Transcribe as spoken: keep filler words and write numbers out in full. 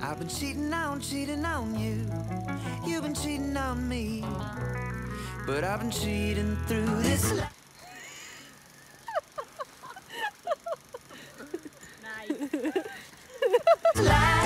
I've been cheating on, cheating on you. You've been cheating on me. But I've been cheating through this life. Nice.